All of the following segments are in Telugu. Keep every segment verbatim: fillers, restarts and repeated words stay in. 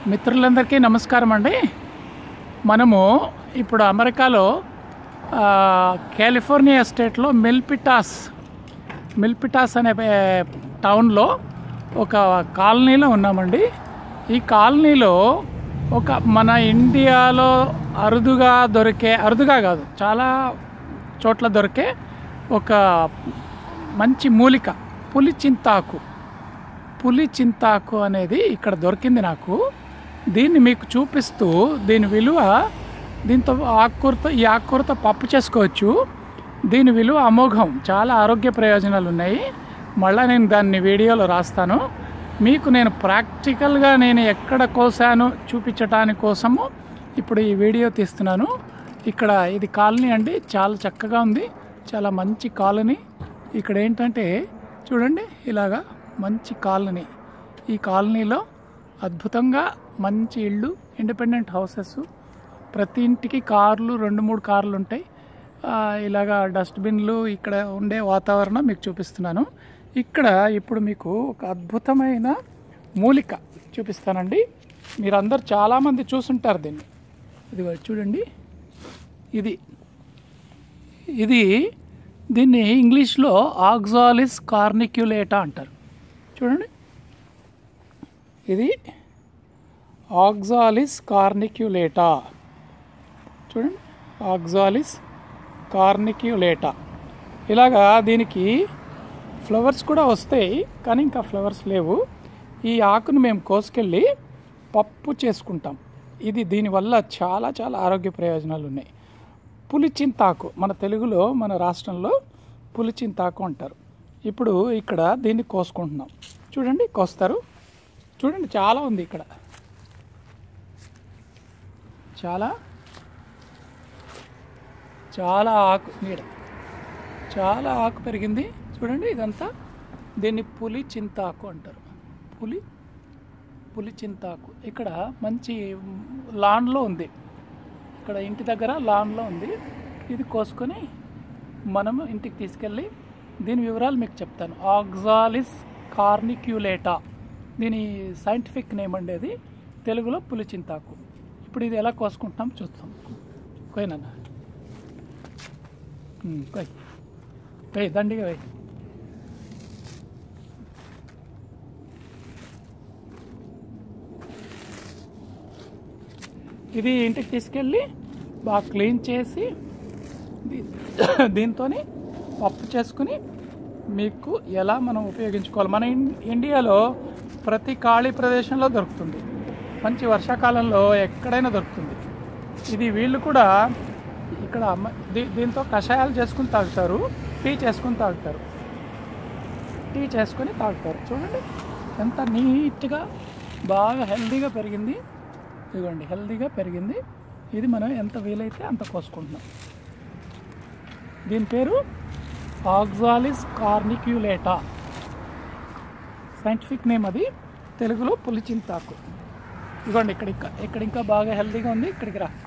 మిత్రులందరికీ నమస్కారం అండి. మనము ఇప్పుడు అమెరికాలో కాలిఫోర్నియా స్టేట్లో మిల్పిటాస్ మిల్పిటాస్ అనే టౌన్లో ఒక కాలనీలో ఉన్నామండి. ఈ కాలనీలో ఒక మన ఇండియాలో అరుదుగా దొరికే అరుదుగా కాదు చాలా చోట్ల దొరికే ఒక మంచి మూలిక పులి చింతాకు పులి చింతాకు అనేది ఇక్కడ దొరికింది నాకు. దీన్ని మీకు చూపిస్తూ దీని విలువ, దీంతో ఆకుకూరతో ఈ ఆకుకూరతో పప్పు చేసుకోవచ్చు. దీని విలువ అమోఘం, చాలా ఆరోగ్య ప్రయోజనాలు ఉన్నాయి. మళ్ళీ నేను దాన్ని వీడియోలో రాస్తాను మీకు. నేను ప్రాక్టికల్గా నేను ఎక్కడ కోసాను చూపించటానికి కోసము ఇప్పుడు ఈ వీడియో తీస్తున్నాను. ఇక్కడ ఇది కాలనీ అండి, చాలా చక్కగా ఉంది, చాలా మంచి కాలనీ. ఇక్కడ ఏంటంటే చూడండి, ఇలాగా మంచి కాలనీ. ఈ కాలనీలో అద్భుతంగా మంచి ఇళ్ళు, ఇండిపెండెంట్ హౌసెస్, ప్రతి ఇంటికి కార్లు, రెండు మూడు కార్లు ఉంటాయి. ఇలాగా డస్ట్బిన్లు, ఇక్కడ ఉండే వాతావరణం మీకు చూపిస్తున్నాను. ఇక్కడ ఇప్పుడు మీకు ఒక అద్భుతమైన మూలిక చూపిస్తానండి. మీరందరూ చాలామంది చూసుంటారు దీన్ని. ఇది చూడండి, ఇది ఇది దీన్ని ఇంగ్లీష్లో ఆక్సాలిస్ కార్నిక్యులేటా అంటారు. చూడండి, ఇది ఆక్సాలిస్ కార్నిక్యులేటా. చూడండి, ఆక్సాలిస్ కార్నిక్యులేటా. ఇలాగా దీనికి ఫ్లవర్స్ కూడా వస్తాయి, కానీ ఇంకా ఫ్లవర్స్ లేవు. ఈ ఆకును మేము కోసుకెళ్ళి పప్పు చేసుకుంటాం. ఇది దీనివల్ల చాలా చాలా ఆరోగ్య ప్రయోజనాలు ఉన్నాయి. పులిచింతాకు మన తెలుగులో, మన రాష్ట్రంలో పులిచింతాకు అంటారు. ఇప్పుడు ఇక్కడ దీన్ని కోసుకుంటున్నాం. చూడండి, కోస్తారు. చూడండి, చాలా ఉంది ఇక్కడ, చాలా చాలా ఆకు నీడ, చాలా ఆకు పెరిగింది. చూడండి, ఇదంతా దీన్ని పులి చింతాకు అంటారు. పులి పులి చింతాకు ఇక్కడ మంచి లాన్లో ఉంది, ఇక్కడ ఇంటి దగ్గర లాన్లో ఉంది. ఇది కోసుకొని మనము ఇంటికి తీసుకెళ్ళి దీని వివరాలు మీకు చెప్తాను. ఆక్సాలిస్ కార్నిక్యులేటా దీని సైంటిఫిక్ నేమ్ అండి, అది తెలుగులో పులి చింతాకు. ఇప్పుడు ఇది ఎలా కోసుకుంటున్నాం చూస్తాం. కోయినా కోయ్ కోయ్ దండిగా వేయి. ఇది ఇంటికి తీసుకెళ్ళి బాగా క్లీన్ చేసి దీంతో పప్పు చేసుకుని మీకు ఎలా మనం ఉపయోగించుకోవాలి. మన ఇండియాలో ప్రతి ఖాళీ ప్రదేశంలో దొరుకుతుంది, మంచి వర్షాకాలంలో ఎక్కడైనా దొరుకుతుంది. ఇది వీళ్ళు కూడా ఇక్కడ దీ దీంతో కషాయాలు చేసుకుని తాగుతారు, టీ చేసుకుని తాగుతారు, టీ చేసుకొని తాగుతారు. చూడండి, ఎంత నీట్గా బాగా హెల్దీగా పెరిగింది. ఇదిగోండి, హెల్దీగా పెరిగింది. ఇది మనం ఎంత వీలైతే అంత కోసుకుంటున్నాం. దీని పేరు ఆక్సాలిస్ కార్నిక్యులేటా, సైంటిఫిక్ నేమ్ అది, తెలుగులో పులిచింతాకు. ఇదిగోండి, ఇక్కడ ఇంకా ఇక్కడ ఇంకా బాగా హెల్దీగా ఉంది. ఇక్కడికి రా.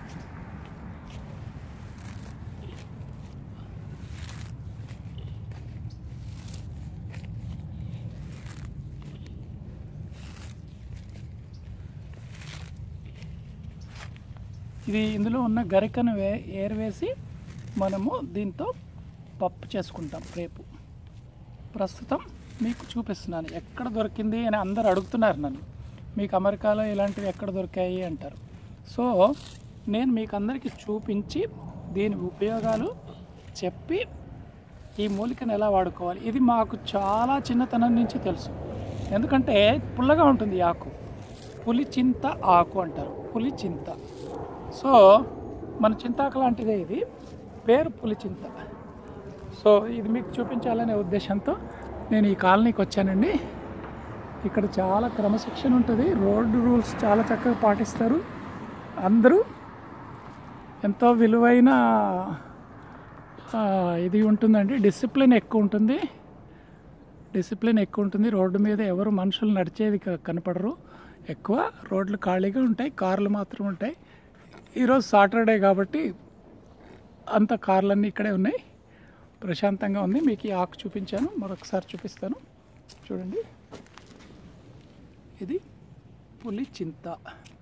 ఇది ఇందులో ఉన్న గరికను వే ఏరవేసి మనము దీంతో పప్పు చేసుకుంటాం రేపు. ప్రస్తుతం మీకు చూపిస్తున్నాను ఎక్కడ దొరికింది అని అందరు అడుగుతున్నారు నన్ను. మీకు అమెరికాలో ఇలాంటివి ఎక్కడ దొరికాయి అంటారు. సో నేను మీకు అందరికీ చూపించి దీని ఉపయోగాలు చెప్పి ఈ మూలికను ఎలా వాడుకోవాలి. ఇది మాకు చాలా చిన్నతనం నుంచి తెలుసు, ఎందుకంటే పుల్లగా ఉంటుంది ఈ ఆకు. పులిచింత ఆకు అంటారు, పులిచింత. సో మన చింతాకు లాంటిదే, ఇది పేరు పులిచింత. సో ఇది మీకు చూపించాలనే ఉద్దేశంతో నేను ఈ కాలనీకి వచ్చానండి. ఇక్కడ చాలా క్రమశిక్షణ ఉంటుంది, రోడ్డు రూల్స్ చాలా చక్కగా పాటిస్తారు. అందరూ ఎంతో విలువైన ఇది ఉంటుందండి, డిసిప్లిన్ ఎక్కువ ఉంటుంది, డిసిప్లిన్ ఎక్కువ ఉంటుంది. రోడ్డు మీద ఎవరు మనుషులు నడిచేది కనపడరు, ఎక్కువ రోడ్లు ఖాళీగా ఉంటాయి, కార్లు మాత్రం ఉంటాయి. ఈరోజు సాటర్డే కాబట్టి అంత కార్లన్నీ ఇక్కడే ఉన్నాయి, ప్రశాంతంగా ఉంది. మీకు ఈ ఆకు చూపించాను, మరొకసారి చూపిస్తాను. చూడండి, ఇది పులి చింత.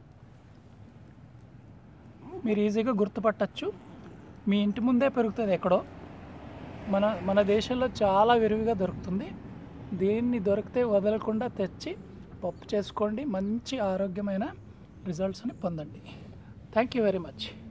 మీరు ఈజీగా గుర్తుపట్టచ్చు. మీ ఇంటి ముందే పెరుగుతుంది ఎక్కడో. మన మన దేశంలో చాలా విరివిగా దొరుకుతుంది. దీన్ని దొరికితే వదలకుండా తెచ్చి పప్పు చేసుకోండి. మంచి ఆరోగ్యమైన రిజల్ట్స్ని పొందండి. Thank you very much.